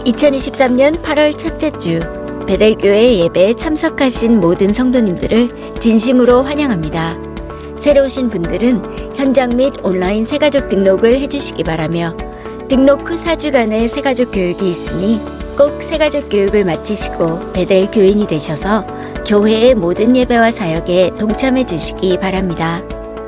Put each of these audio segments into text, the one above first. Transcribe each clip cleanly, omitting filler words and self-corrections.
2023년 8월 첫째 주 베델교회 예배에 참석하신 모든 성도님들을 진심으로 환영합니다. 새로 오신 분들은 현장 및 온라인 새가족 등록을 해주시기 바라며 등록 후 4주간의 새가족 교육이 있으니 꼭 새가족 교육을 마치시고 베델 교인이 되셔서 교회의 모든 예배와 사역에 동참해 주시기 바랍니다.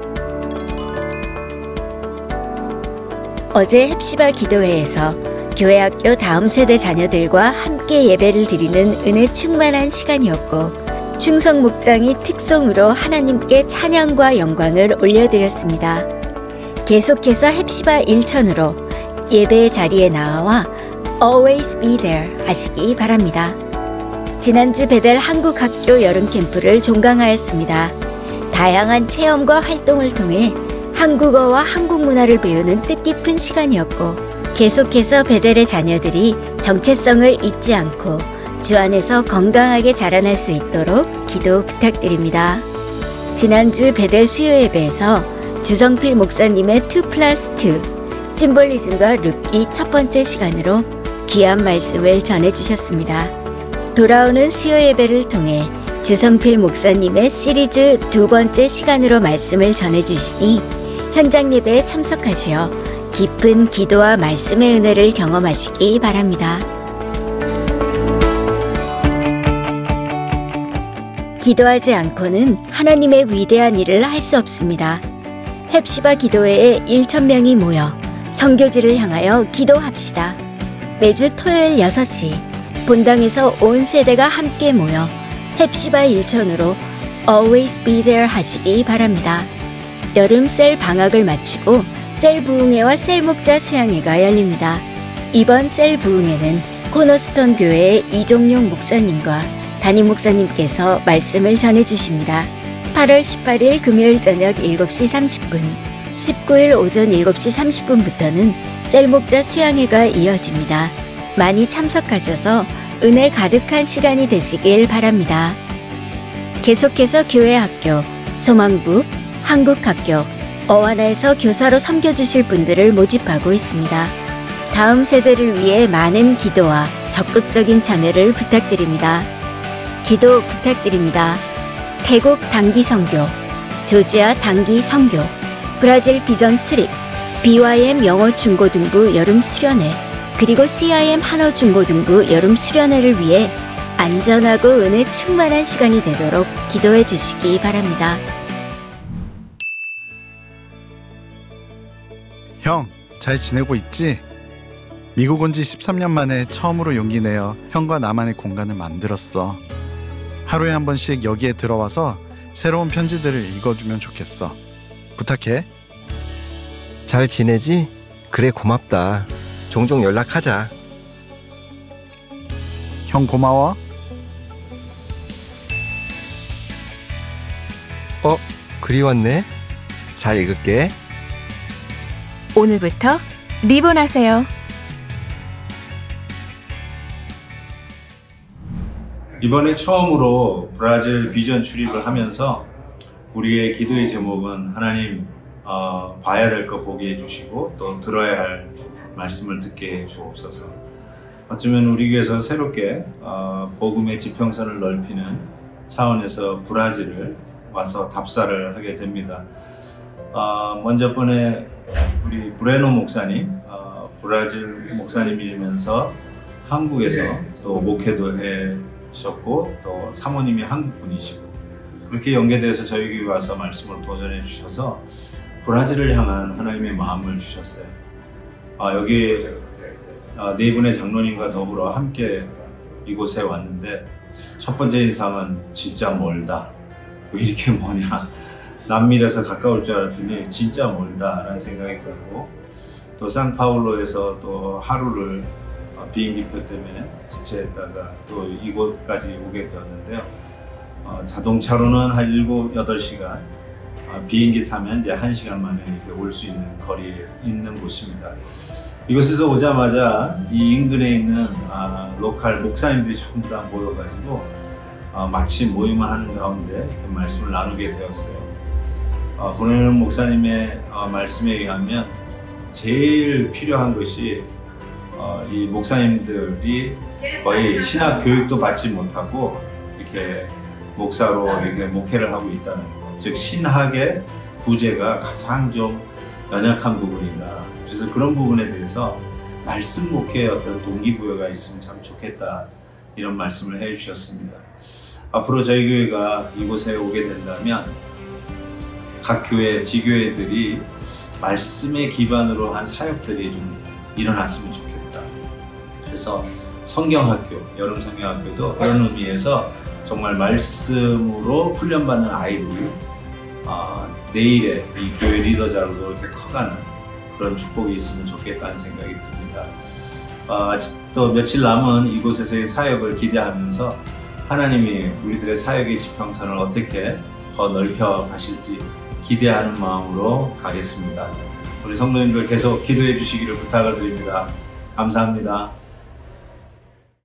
어제 헵시바 기도회에서 교회학교 다음 세대 자녀들과 함께 예배를 드리는 은혜 충만한 시간이었고 충성 목장이 특송으로 하나님께 찬양과 영광을 올려드렸습니다. 계속해서 헵시바 1천으로 예배의 자리에 나와 Always be there 하시기 바랍니다. 지난주 베델 한국학교 여름 캠프를 종강하였습니다. 다양한 체험과 활동을 통해 한국어와 한국 문화를 배우는 뜻깊은 시간이었고 계속해서 베델의 자녀들이 정체성을 잊지 않고 주 안에서 건강하게 자라날 수 있도록 기도 부탁드립니다. 지난주 베델 수요 예배에서 주성필 목사님의 2+2 심볼리즘과 룻기 첫 번째 시간으로 귀한 말씀을 전해주셨습니다. 돌아오는 수요 예배를 통해 주성필 목사님의 시리즈 두 번째 시간으로 말씀을 전해주시니 현장 예배에 참석하시어 깊은 기도와 말씀의 은혜를 경험하시기 바랍니다. 기도하지 않고는 하나님의 위대한 일을 할 수 없습니다. 헵시바 기도회에 1,000명이 모여 선교지를 향하여 기도합시다. 매주 토요일 6시 본당에서 온 세대가 함께 모여 헵시바 1천으로 Always be there 하시기 바랍니다. 여름 셀 방학을 마치고 셀 부흥회와 셀 목자 수양회가 열립니다. 이번 셀 부흥회는 코너스톤 교회의 이종용 목사님과 담임 목사님께서 말씀을 전해주십니다. 8월 18일 금요일 저녁 7시 30분, 19일 오전 7시 30분부터는 셀 목자 수양회가 이어집니다. 많이 참석하셔서 은혜 가득한 시간이 되시길 바랍니다. 계속해서 교회 학교, 소망부, 한국학교, 어와나에서 교사로 섬겨주실 분들을 모집하고 있습니다. 다음 세대를 위해 많은 기도와 적극적인 참여를 부탁드립니다. 기도 부탁드립니다. 태국 단기 선교, 조지아 단기 선교, 브라질 비전 트립, BYM 영어 중고등부 여름 수련회, 그리고 CIM 한어 중고등부 여름 수련회를 위해 안전하고 은혜 충만한 시간이 되도록 기도해 주시기 바랍니다. 형, 잘 지내고 있지? 미국 온 지 13년 만에 처음으로 용기 내어 형과 나만의 공간을 만들었어. 하루에 한 번씩 여기에 들어와서 새로운 편지들을 읽어주면 좋겠어. 부탁해. 잘 지내지? 그래, 고맙다. 종종 연락하자. 형 고마워. 글이 왔네. 잘 읽을게. 오늘부터 리본하세요. 이번에 처음으로 브라질 비전 출입을 하면서 우리의 기도의 제목은 하나님 봐야 될 거 보게 해주시고 또 들어야 할 말씀을 듣게 해주옵소서. 어쩌면 우리 교회에서 새롭게 복음의 지평선을 넓히는 차원에서 브라질을 와서 답사를 하게 됩니다. 먼저 번에 우리 브레노 목사님, 브라질 목사님이면서 한국에서 또 목회도 하셨고 또 사모님이 한국 분이시고 그렇게 연계돼서 저희 교회 와서 말씀을 도전해 주셔서 브라질을 향한 하나님의 마음을 주셨어요. 여기 네 분의 장로님과 더불어 함께 이곳에 왔는데 첫 번째 인상은 진짜 멀다. 왜 이렇게 머냐. 남미에서 가까울 줄 알았더니 진짜 멀다 라는 생각이 들고 또 상파울로에서 또 하루를 비행기표 때문에 지체했다가 또 이곳까지 오게 되었는데요. 자동차로는 한 7, 8시간, 비행기 타면 이제 1시간 만에 이렇게 올 수 있는 거리에 있는 곳입니다. 이곳에서 오자마자 이 인근에 있는 로컬 목사님들이 전부 다 모여가지고 마치 모임을 하는 가운데 이렇게 말씀을 나누게 되었어요. 보내는 목사님의 말씀에 의하면 제일 필요한 것이 이 목사님들이 거의 신학 교육도 받지 못하고 이렇게 목사로 이렇게 목회를 하고 있다는 것, 즉 신학의 부재가 가장 좀 연약한 부분이다. 그래서 그런 부분에 대해서 말씀 목회의 어떤 동기부여가 있으면 참 좋겠다, 이런 말씀을 해주셨습니다. 앞으로 저희 교회가 이곳에 오게 된다면 각 교회, 지교회들이 말씀의 기반으로 한 사역들이 좀 일어났으면 좋겠다. 그래서 성경학교, 여름 성경학교도 그런 의미에서 정말 말씀으로 훈련받는 아이들이 내일의 이 교회 리더자로도 이렇게 커가는 그런 축복이 있으면 좋겠다는 생각이 듭니다. 또 며칠 남은 이곳에서의 사역을 기대하면서 하나님이 우리들의 사역의 지평선을 어떻게 더 넓혀 가실지 기대하는 마음으로 가겠습니다. 우리 성도님들 계속 기도해 주시기를 부탁을 드립니다. 감사합니다.